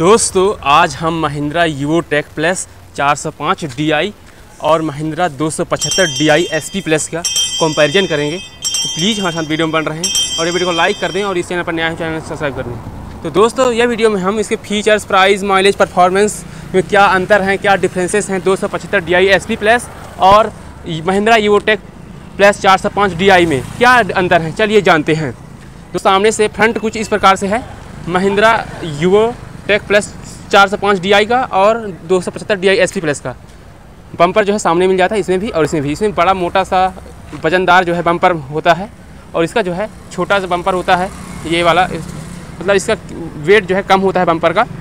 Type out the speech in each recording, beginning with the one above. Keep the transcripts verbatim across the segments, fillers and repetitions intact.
दोस्तों आज हम महिंद्रा यूओ टेक प्लस चार सौ पाँच डी आई और महिंद्रा दो सौ पचहत्तर D I S P plus का कंपैरिजन करेंगे। तो प्लीज़ हमारे साथ वीडियो में बन रहे हैं और ये वीडियो को लाइक कर दें और इस चैनल पर नया है चैनल सब्सक्राइब कर दें। तो दोस्तों यह वीडियो में हम इसके फीचर्स, प्राइस, माइलेज, परफॉर्मेंस में क्या अंतर हैं, क्या डिफरेंसेस हैं दो सौ पचहत्तर D I S P plus और महिंद्रा यूओ टेक प्लस चार सौ पाँच डी आई में क्या अंतर है, चलिए जानते हैं। तो सामने से फ्रंट कुछ इस प्रकार से है महिंद्रा यूओ टेक प्लस चार सौ पाँच डी आई का और दो सौ पचहत्तर D I S P plus का। बम्पर जो है सामने मिल जाता है इसमें भी और इसमें भी। इसमें बड़ा मोटा सा वजनदार जो है बम्पर होता है और इसका जो है छोटा सा बम्पर होता है ये वाला, मतलब इसका वेट जो है कम होता है बम्पर का।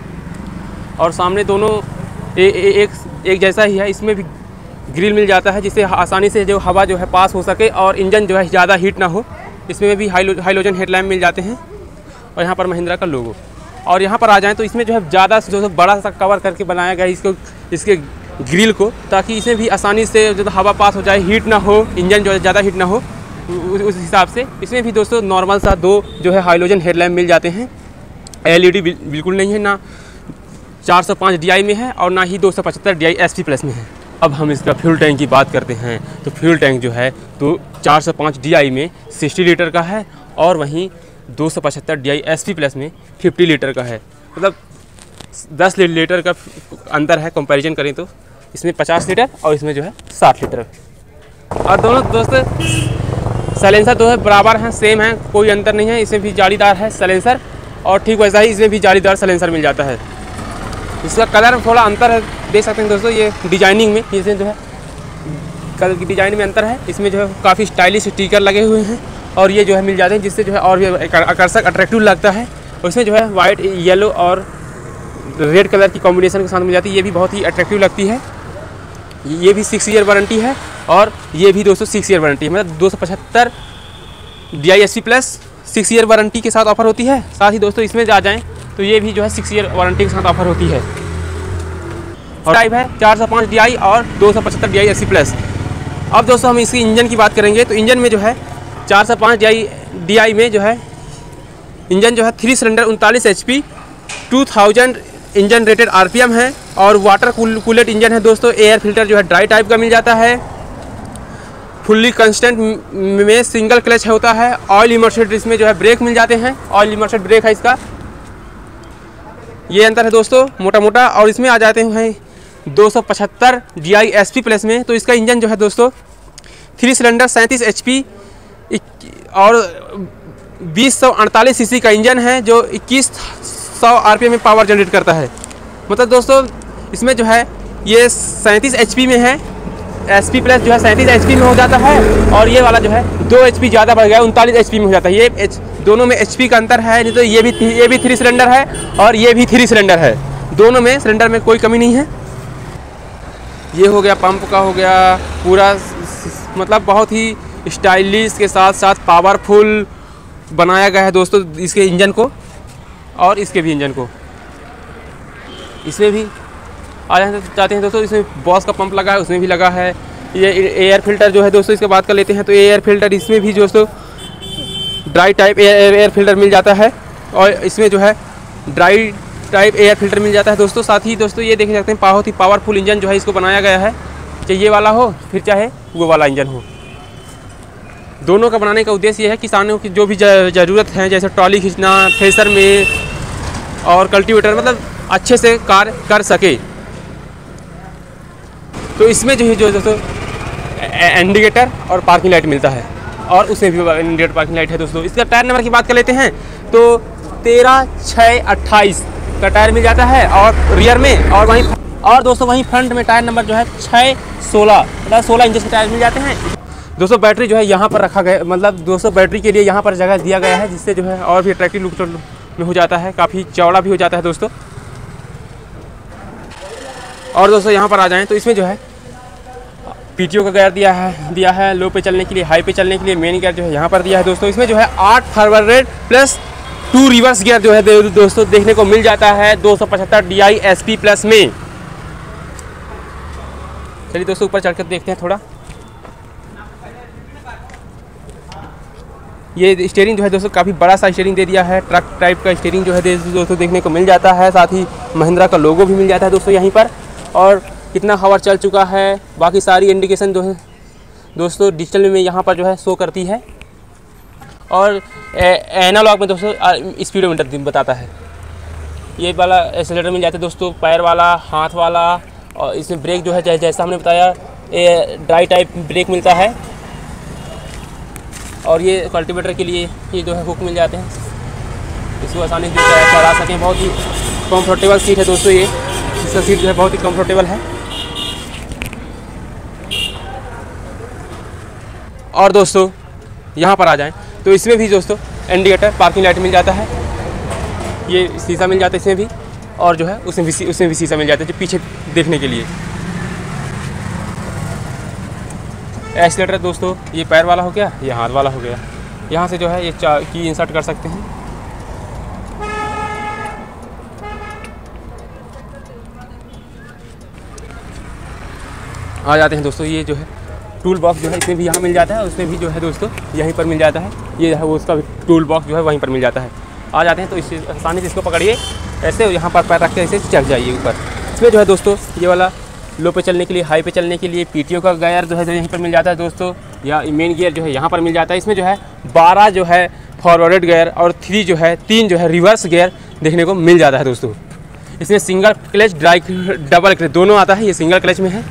और सामने दोनों ए, ए, एक एक जैसा ही है। इसमें भी ग्रिल मिल जाता है जिससे आसानी से जो हवा जो है पास हो सके और इंजन जो है ज़्यादा हीट ना हो। इसमें भी हाइलो हाइलोजन हेडलैम्प मिल जाते हैं और यहाँ पर महिंद्रा का लोगो। और यहाँ पर आ जाएं तो इसमें जो है ज़्यादा जो बड़ा सा कवर करके बनाया गया है इसको, इसके ग्रिल को, ताकि इसमें भी आसानी से जो हवा पास हो जाए, हीट ना हो, इंजन जो है ज़्यादा हीट ना हो उस हिसाब से। इसमें भी दोस्तों नॉर्मल सा दो जो है हाइलोजन हेडलैम्प मिल जाते हैं। एल ई डी बिल्कुल नहीं है, ना चार सौ पाँच डी आई में है और ना ही दो सौ पचहत्तर D I S P plus में है। अब हम इसका फ्यूल टैंक की बात करते हैं तो फ्यूल टैंक जो है तो चार सौ पाँच डी आई में साठ लीटर का है और वहीं दो सौ पचहत्तर D I S P plus में पचास लीटर का है। मतलब दस लीटर का अंतर है कंपैरिजन करें तो। इसमें पचास लीटर और इसमें जो है साठ लीटर। और दोनों दोस्तों साइलेंसर तो है बराबर हैं, सेम है, कोई अंतर नहीं है। इसमें भी जालीदार है साइलेंसर और ठीक वैसा ही इसमें भी जालीदार साइलेंसर मिल जाता है। इसका कलर में थोड़ा अंतर है, देख सकते हैं दोस्तों। ये डिजाइनिंग में इसमें जो है कलर की डिजाइन में अंतर है। इसमें जो है काफ़ी स्टाइलिश स्टिकर लगे हुए हैं और ये जो है मिल जाते हैं जिससे जो है और भी आकर्षक अट्रैक्टिव लगता है। और इसमें जो है वाइट, येलो और रेड कलर की कॉम्बिनेशन के साथ मिल जाती है, ये भी बहुत ही अट्रैक्टिव लगती है। ये भी सिक्स ईयर वारंटी है और ये भी दोस्तों सिक्स ईयर वारंटी है। मतलब दो सौ पचहत्तर D I S P plus six year warranty के साथ ऑफर होती है। साथ ही दोस्तों इसमें आ जाएँ तो ये भी जो है सिक्स ईयर वारंटी के साथ ऑफर होती है। और टाइप है चार सौ पाँच डी आई और दो सौ पचहत्तर D I S P plus. अब दोस्तों हम इसकी इंजन की बात करेंगे तो इंजन में जो है चार सौ पाँच डी आई डी आई में जो है इंजन जो है थ्री सिलेंडर उनतालीस H P two thousand engine rated R P M है और वाटर कूलेट इंजन है दोस्तों। एयर फिल्टर जो है ड्राई टाइप का मिल जाता है। फुल्ली कंस्टेंट में सिंगल क्लच होता है। ऑयल इमर्सेड इसमें जो है ब्रेक मिल जाते हैं, ऑयल इमर्सेड ब्रेक है इसका। ये अंतर है दोस्तों मोटा मोटा। और इसमें आ जाते हैं दो सौ पचहत्तर D I S P plus में। तो इसका इंजन जो है दोस्तों थ्री सिलेंडर सैंतीस एच पी और बीस सौ अड़तालीस सी सी का इंजन है जो इक्कीस सौ आर पी एम में पावर जनरेट करता है। मतलब दोस्तों इसमें जो है ये सैंतीस एच पी में है, एस पी प्लस जो है सैंतीस एच पी में हो जाता है और ये वाला जो है दो एच पी ज़्यादा बढ़ गया, उनतालीस एच पी में हो जाता है। ये एच दोनों में एच पी का अंतर है। नहीं तो ये भी ये भी थ्री सिलेंडर है और ये भी थ्री सिलेंडर है। दोनों में सिलेंडर में कोई कमी नहीं है। ये हो गया पंप का, हो गया पूरा, मतलब बहुत ही स्टाइलिश के साथ साथ पावरफुल बनाया गया है दोस्तों इसके इंजन को और इसके भी इंजन को। इसमें भी आ जाना चाहते हैं दोस्तों, इसमें बॉस का पंप लगा है, उसमें भी लगा है। ये एयर फिल्टर जो है दोस्तों इसके बात कर लेते हैं तो एयर फिल्टर इसमें भी दोस्तों dry type air air filter मिल जाता है और इसमें जो है ड्राई टाइप एयर फिल्टर मिल जाता है दोस्तों। साथ ही दोस्तों ये देख सकते हैं बहुत ही पावरफुल इंजन जो है इसको बनाया गया है, चाहे ये वाला हो फिर चाहे वो वाला इंजन हो। दोनों का बनाने का उद्देश्य ये है किसानों की जो भी ज़रूरत है, जैसे ट्रॉली खींचना, थ्रेसर में और कल्टीवेटर, मतलब अच्छे से कार्य कर सके। तो इसमें जो है जो दोस्तों इंडिकेटर और पार्किंग लाइट मिलता है और उसमें भी इंडिकेटर पार्किंग लाइट है दोस्तों। इसका टायर नंबर की बात कर लेते हैं तो तेरह छः अट्ठाईस का टायर मिल जाता है और रियर में, और वहीं और दोस्तों वहीं फ्रंट में टायर नंबर जो है छः सोलह, मतलब सोलह इंच के टायर मिल जाते हैं दोस्तों। बैटरी जो है यहाँ पर रखा गया, मतलब दोस्तों बैटरी के लिए यहाँ पर जगह दिया गया है जिससे जो है और भी अट्रैक्टिव लुक में हो जाता है, काफ़ी चौड़ा भी हो जाता है दोस्तों। और दोस्तों यहाँ पर आ जाएँ तो इसमें जो है पी टी ओ का गियर दिया है दिया है लो पे चलने के लिए, हाई पे चलने के लिए मेन गियर जो है यहाँ पर दिया है दोस्तों। इसमें जो है आठ forward plus two reverse gear जो है दोस्तों देखने को मिल जाता है दो सौ पचहत्तर D I S P plus में। चलिए दोस्तों ऊपर चढ़कर देखते हैं थोड़ा। ये स्टीयरिंग जो है दोस्तों काफ़ी बड़ा सा स्टीयरिंग दे दिया है, ट्रक टाइप का स्टीयरिंग जो है दोस्तों देखने को मिल जाता है। साथ ही महिंद्रा का लोगो भी मिल जाता है दोस्तों यहीं पर। और कितना हावर चल चुका है, बाकी सारी इंडिकेशन जो है दोस्तों डिजिटल में यहाँ पर जो है शो करती है। और एनालॉग में दोस्तों स्पीडोमीटर बताता है। ये वाला एक्सेलेरेटर मिल जाता है दोस्तों, पैर वाला, हाथ वाला। और इसमें ब्रेक जो है जैसा हमने बताया ये ड्राई टाइप ब्रेक मिलता है। और ये कल्टीवेटर के लिए ये जो है हुक मिल जाते हैं, इसको आसानी से चला सकें। बहुत ही कंफर्टेबल सीट है दोस्तों ये, इसका सीट जो है बहुत ही कंफर्टेबल है। और दोस्तों यहाँ पर आ जाएं तो इसमें भी दोस्तों इंडिकेटर, पार्किंग लाइट मिल जाता है, ये शीशा मिल जाता है इसमें भी। और जो है उसमें भी उसमें भी शीशा मिल जाता है जो पीछे देखने के लिए। एक्सीलेटर दोस्तों ये पैर वाला हो गया, ये हाथ वाला हो गया। यहाँ से जो है ये की इंसर्ट कर सकते हैं। आ जाते हैं दोस्तों, ये जो है टूल बॉक्स जो है इसमें भी यहाँ मिल जाता है, उसमें भी जो है दोस्तों यहीं पर मिल जाता है। ये है वो उसका टूल बॉक्स जो है वहीं पर मिल जाता है। आ जाते हैं तो इस आसानी से इसको पकड़िए, ऐसे यहाँ पर पैर रख के ऐसे चढ़ जाइए ऊपर। इसमें जो है दोस्तों ये वाला लो पे चलने के लिए, हाई पे चलने के लिए पीटीओ का गियर जो है जो यहीं पर मिल जाता है दोस्तों, या मेन गियर जो है यहाँ पर मिल जाता है। इसमें जो है बारह जो है फॉरवर्ड गियर और थ्री जो है तीन जो है रिवर्स गियर देखने को मिल जाता है दोस्तों। इसमें single clutch, dry double clutch दोनों आता है, ये सिंगल क्लच में है।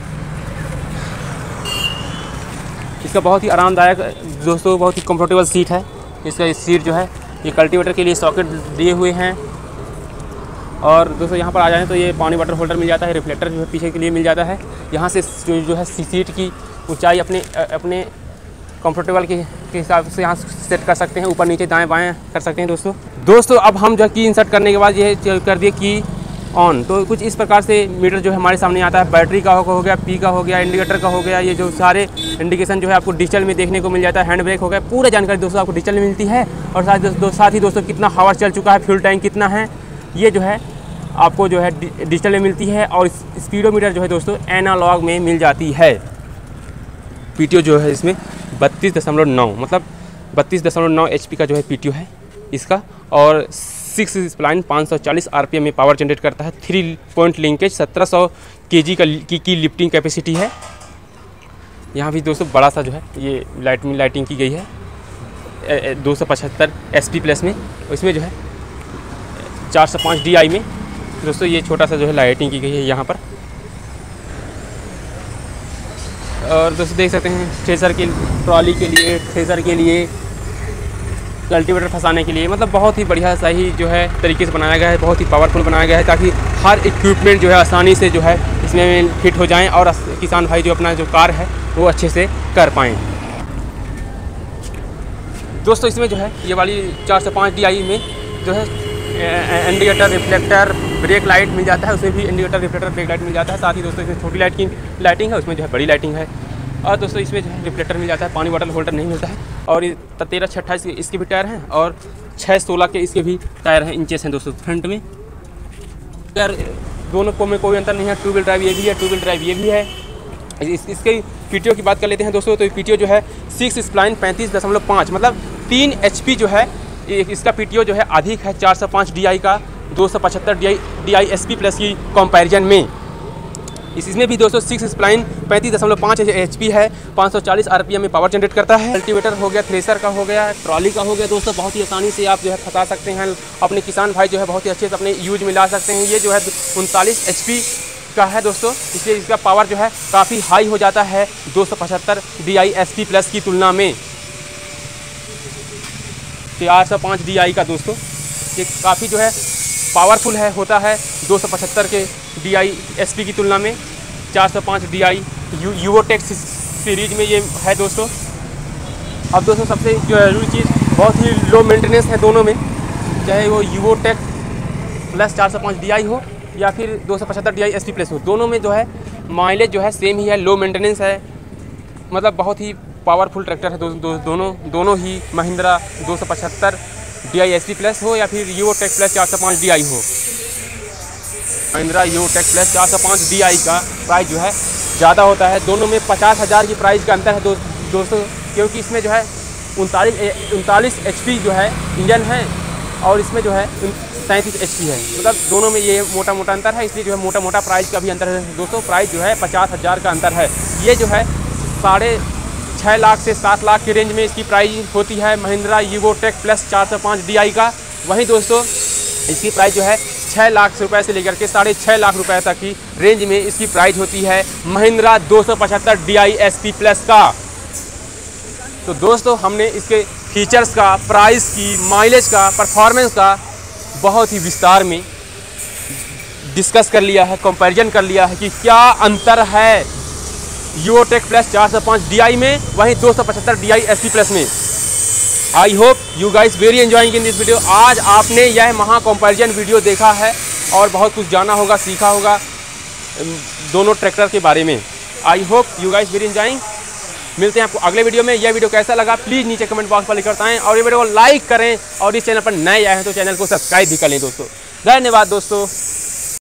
इसका बहुत ही आरामदायक दोस्तों, बहुत ही कंफर्टेबल सीट है। इसका सीट जो है ये कल्टीवेटर के लिए सॉकेट दिए हुए हैं। और दोस्तों यहाँ पर आ जाएँ तो ये पानी वाटर होल्डर मिल जाता है, रिफ्लेक्टर जो है पीछे के लिए मिल जाता है। यहाँ से जो जो है सीट की ऊंचाई अपने अपने कंफर्टेबल के हिसाब से यहाँ सेट कर सकते हैं, ऊपर नीचे दाएं बाएं कर सकते हैं दोस्तों। दोस्तों अब हम जो है की इंसर्ट करने के बाद ये कर दिए की ऑन, तो कुछ इस प्रकार से मीटर जो है हमारे सामने आता है। बैटरी का हो गया, पी का हो गया, इंडिकेटर का हो गया, ये जो सारे इंडिकेशन जो है आपको डिजिटल में देखने को मिल जाता है। हैंड ब्रेक हो गया, पूरा जानकारी दोस्तों आपको डिजिटल में मिलती है। और साथ दोस्तों साथ ही दोस्तों कितना हावर चल चुका है, फ्यूल टैंक कितना है, ये जो है आपको जो है डिजिटल में मिलती है। और स्पीडोमीटर जो है दोस्तों एनालॉग में मिल जाती है। पीटीओ जो है इसमें बत्तीस दशमलव नौ मतलब बत्तीस दशमलव नौ एच पी का जो है पीटीओ है इसका। और सिक्स स्प्लाइन पाँच सौ चालीस आरपीएम में पावर जनरेट करता है। थ्री पॉइंट लिंकेज सत्रह सौ केजी का की, की लिफ्टिंग कैपेसिटी है। यहाँ भी दोस्तों बड़ा सा जो है ये लाइट में लाइटिंग की गई है दो सौ पचहत्तर एस पी प्लस में। इसमें जो है चार सौ पाँच डी आई में दोस्तों ये छोटा सा जो है लाइटिंग की गई है यहाँ पर। और दोस्तों देख सकते हैं थ्रेसर की ट्रॉली के लिए, थ्रेसर के लिए, कल्टीवेटर फंसाने के लिए, मतलब बहुत ही बढ़िया सही जो है तरीके से बनाया गया है, बहुत ही पावरफुल बनाया गया है ताकि हर इक्विपमेंट जो है आसानी से जो है इसमें फिट हो जाएं और किसान भाई जो अपना जो कार है वो अच्छे से कर पाएँ। दोस्तों इसमें जो है ये वाली चार सौ पाँच डी आई में जो है इंडिकेटर, रिफ्लेक्टर, ब्रेक लाइट मिल जाता है। उसमें भी इंडिकेटर, रिफ्लेक्टर, ब्रेक लाइट मिल जाता है। साथ ही दोस्तों इसमें छोटी लाइट की लाइटिंग है, उसमें जो है बड़ी लाइटिंग है। और दोस्तों इसमें जो है रिफ्लेक्टर मिल जाता है, पानी वाटर होल्डर नहीं मिलता है। और ये तेरह छः अट्ठाईस इसके भी टायर हैं और छः सोलह के इसके भी टायर हैं, इंचेस हैं दोस्तों फ्रंट में। टायर दोनों को में कोई अंतर नहीं है, टू व्हील ड्राइव ये भी है, टू व्हील ड्राइव ये भी है। इस, इसके पीटीओ की बात कर लेते हैं दोस्तों, तो पीटीओ जो है सिक्स स्प्लाइन पैंतीस दशमलव पाँच मतलब तीन एच पी जो है इसका पीटीओ जो है अधिक है चार सौ पाँच डी आई का दो सौ पचहत्तर D I D I S P plus की कंपैरिजन में। इसमें भी दोस्तों सिक्स स्प्लाइन पैंतीस दशमलव पाँच एच पी है, पाँच सौ चालीस आरपीएम में पावर जनरेट करता है। कल्टीवेटर हो गया, थ्रेसर का हो गया, ट्रॉली का हो गया दोस्तों, बहुत ही आसानी से आप जो है फंसा सकते हैं। अपने किसान भाई जो है बहुत ही अच्छे से अपने यूज में ला सकते हैं। ये जो है उनतालीस एच पी का है दोस्तों, इसलिए इसका पावर जो है काफ़ी हाई हो जाता है दो सौ पचहत्तर D I S P plus की तुलना में। चार सौ पाँच डी आई का दोस्तों ये काफ़ी जो है पावरफुल है होता है दो सौ पचहत्तर के डी आई एस पी की तुलना में। चार सौ पाँच डी आई यू यूवोटेक सीरीज में ये है दोस्तों। अब दोस्तों सबसे जरूरी चीज़ बहुत ही लो मेंटेनेंस है दोनों में, चाहे वो यूवोटेक प्लस चार सौ पाँच डी आई हो या फिर दो सौ पचहत्तर D I S P plus हो, दोनों में जो है माइलेज जो है सेम ही है, लो मेंटेनेंस है, मतलब बहुत ही पावरफुल ट्रैक्टर है दो, दो, दोनों दोनों ही महिंद्रा दो सौ पचहत्तर D I S P plus हो या फिर यूवोटेक प्लस चार सौ पाँच डी आई हो। महिंद्रा यूवोटेक प्लस चार सौ पाँच डी आई का प्राइस जो है ज़्यादा होता है, दोनों में पचास हज़ार की प्राइस का अंतर है दो, दोस्तों, क्योंकि इसमें जो है उनतालीस उनतालीस एच पी जो है इंजन है और इसमें जो है सैंतीस एच पी है। मतलब दोनों में ये मोटा मोटा अंतर है, इसलिए जो है मोटा मोटा प्राइस का भी अंतर है दोस्तों। प्राइस जो है पचास हज़ार का अंतर है। ये जो है साढ़े छः लाख से सात लाख के रेंज में इसकी प्राइस होती है महिंद्रा ईवो टेक प्लस चार सौ पाँच डी आई का। वहीं दोस्तों इसकी प्राइस जो है छः लाख रुपए से लेकर के साढ़े छः लाख रुपए तक की रेंज में इसकी प्राइस होती है महिंद्रा दो सौ पचहत्तर D I S P plus का। तो दोस्तों हमने इसके फीचर्स का, प्राइस की, माइलेज का, परफॉर्मेंस का बहुत ही विस्तार में डिस्कस कर लिया है, कंपैरिजन कर लिया है कि क्या अंतर है ईवो टेक प्लस चार सौ पाँच डी आई में, वहीं दो सौ पचहत्तर D I S P plus में। I hope you guys very enjoying in this video. आज आपने यह महा कंपैरिजन वीडियो देखा है और बहुत कुछ जाना होगा, सीखा होगा दोनों ट्रैक्टर के बारे में। I hope you guys very enjoying. मिलते हैं आपको अगले वीडियो में। यह वीडियो कैसा लगा प्लीज़ नीचे कमेंट बॉक्स पर लिख कर बताएं और ये वीडियो को लाइक करें और इस चैनल पर नए आए हैं तो चैनल को सब्सक्राइब भी कर लें दोस्तों। धन्यवाद दोस्तों।